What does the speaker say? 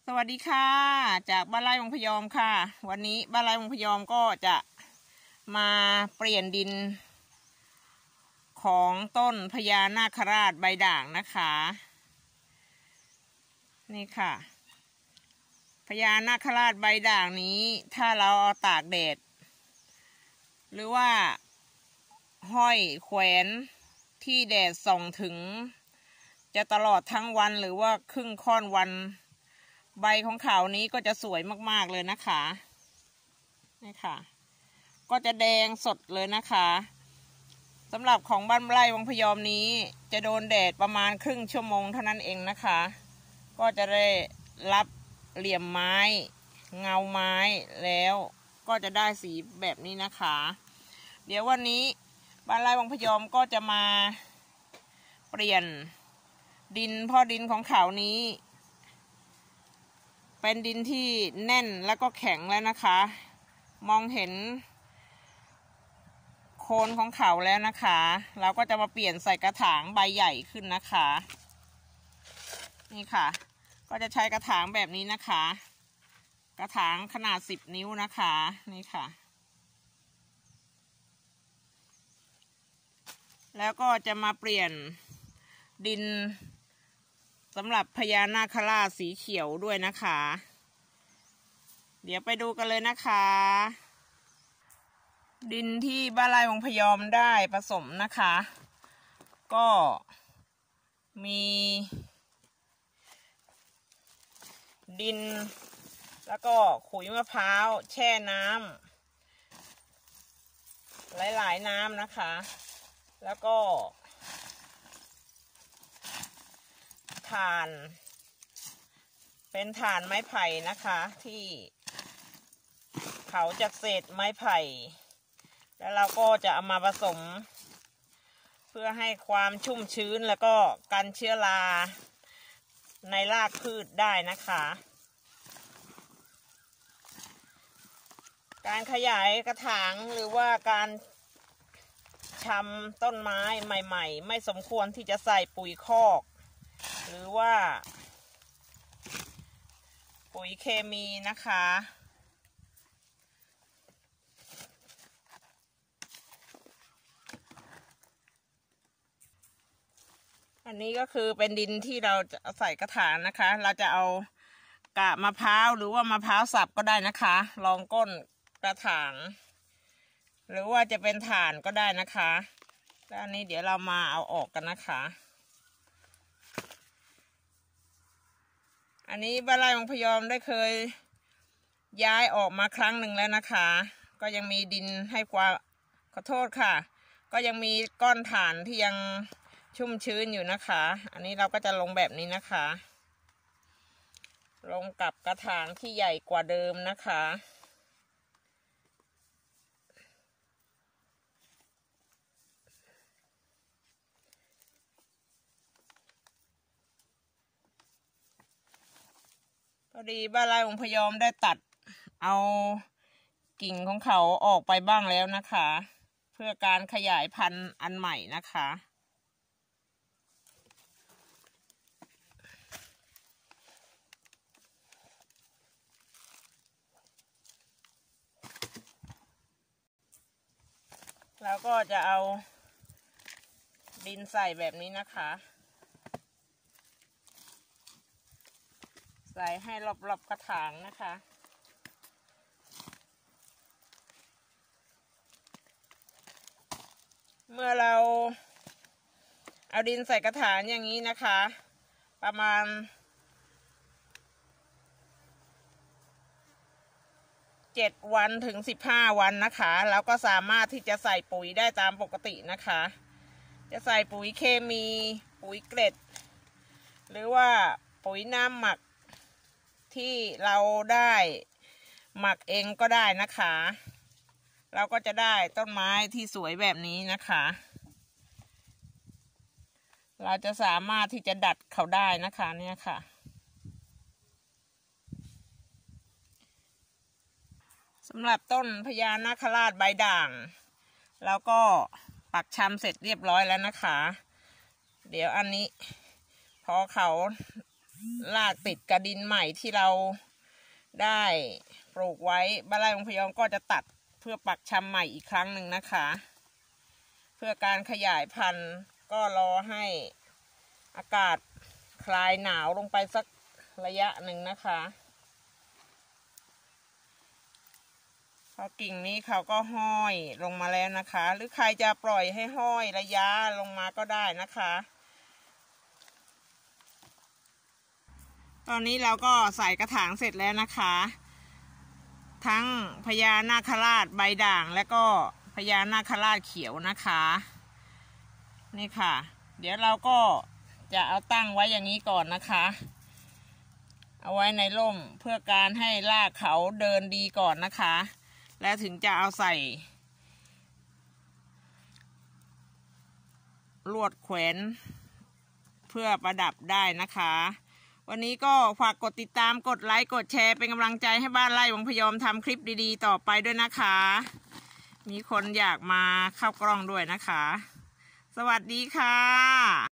สวัสดีค่ะจากบ้านไร่วงพยอมค่ะวันนี้บ้านไร่วงพยอมก็จะมาเปลี่ยนดินของต้นพญานาคราชใบด่างนะคะนี่ค่ะพญานาคราชใบด่างนี้ถ้าเราเอาตากแดดหรือว่าห้อยแขวนที่แดดส่องถึงจะตลอดทั้งวันหรือว่าครึ่งค่อนวันใบของเขานี้ก็จะสวยมากๆเลยนะคะนี่ค่ะก็จะแดงสดเลยนะคะสำหรับของบ้านไร่วังพยอมนี้จะโดนแดดประมาณครึ่งชั่วโมงเท่านั้นเองนะคะก็จะได้รับเหลี่ยมไม้เงาไม้แล้วก็จะได้สีแบบนี้นะคะเดี๋ยววันนี้บ้านไร่วังพยอมก็จะมาเปลี่ยนดินพ่อดินของเขานี้เป็นดินที่แน่นแล้วก็แข็งแล้วนะคะมองเห็นโคนของเขาแล้วนะคะเราก็จะมาเปลี่ยนใส่กระถางใบใหญ่ขึ้นนะคะนี่ค่ะก็จะใช้กระถางแบบนี้นะคะกระถางขนาด10 นิ้วนะคะนี่ค่ะแล้วก็จะมาเปลี่ยนดินสำหรับพญานาคราชสีเขียวด้วยนะคะเดี๋ยวไปดูกันเลยนะคะดินที่บ้านไร่วงพยอมได้ผสมนะคะก็มีดินแล้วก็ขุยมะพร้าวแช่น้ำหลายๆน้ำนะคะแล้วก็ถ่านเป็นถ่านไม้ไผ่นะคะที่เผาจากเศษไม้ไผ่แล้วเราก็จะเอามาผสมเพื่อให้ความชุ่มชื้นแล้วก็กันเชื้อราในรากพืชได้นะคะการขยายกระถางหรือว่าการชำต้นไม้ใหม่ๆไม่สมควรที่จะใส่ปุ๋ยคอกหรือว่าปุ๋ยเคมีนะคะอันนี้ก็คือเป็นดินที่เราจะใส่กระถางนะคะเราจะเอากาบมะพร้าวหรือว่ามะพร้าวสับก็ได้นะคะรองก้นกระถางหรือว่าจะเป็นถ่านก็ได้นะคะแล้วอันนี้เดี๋ยวเรามาเอาออกกันนะคะอันนี้บ้านไร่วังพยอมได้เคยย้ายออกมาครั้งหนึ่งแล้วนะคะก็ยังมีดินให้ความขอโทษค่ะก็ยังมีก้อนถ่านที่ยังชุ่มชื้นอยู่นะคะอันนี้เราก็จะลงแบบนี้นะคะลงกับกระถางที่ใหญ่กว่าเดิมนะคะพอดีบ้านไร่วงพยอมได้ตัดเอากิ่งของเขาออกไปบ้างแล้วนะคะเพื่อการขยายพันธุ์อันใหม่นะคะแล้วก็จะเอาดินใส่แบบนี้นะคะใส่ให้รอบๆกระถางนะคะเมื่อเราเอาดินใส่กระถางอย่างนี้นะคะประมาณ7 วันถึง15 วันนะคะแล้วก็สามารถที่จะใส่ปุ๋ยได้ตามปกตินะคะจะใส่ปุ๋ยเคมีปุ๋ยเกล็ดหรือว่าปุ๋ยน้ำหมักที่เราได้หมักเองก็ได้นะคะเราก็จะได้ต้นไม้ที่สวยแบบนี้นะคะเราจะสามารถที่จะดัดเขาได้นะคะเนี่ยค่ะสำหรับต้นพญานาคราชใบด่างแล้วก็ปักชำเสร็จเรียบร้อยแล้วนะคะเดี๋ยวอันนี้พอเขารากติดกระดินใหม่ที่เราได้ปลูกไว้บ้านไร่ลุงพยอมก็จะตัดเพื่อปักชำใหม่อีกครั้งหนึ่งนะคะเพื่อการขยายพันธุ์ก็รอให้อากาศคลายหนาวลงไปสักระยะหนึ่งนะคะพอกิ่งนี้เขาก็ห้อยลงมาแล้วนะคะหรือใครจะปล่อยให้ห้อยระยะลงมาก็ได้นะคะตอนนี้เราก็ใส่กระถางเสร็จแล้วนะคะทั้งพญานาคราชใบด่างและก็พญานาคราชเขียวนะคะนี่ค่ะเดี๋ยวเราก็จะเอาตั้งไว้อย่างนี้ก่อนนะคะเอาไว้ในร่มเพื่อการให้รากเขาเดินดีก่อนนะคะแล้วถึงจะเอาใส่ลวดแขวนเพื่อประดับได้นะคะวันนี้ก็ฝากกดติดตามกดไลค์กดแชร์เป็นกำลังใจให้บ้านไร่ลุงพยอมทำคลิปดีๆต่อไปด้วยนะคะมีคนอยากมาเข้ากล้องด้วยนะคะสวัสดีค่ะ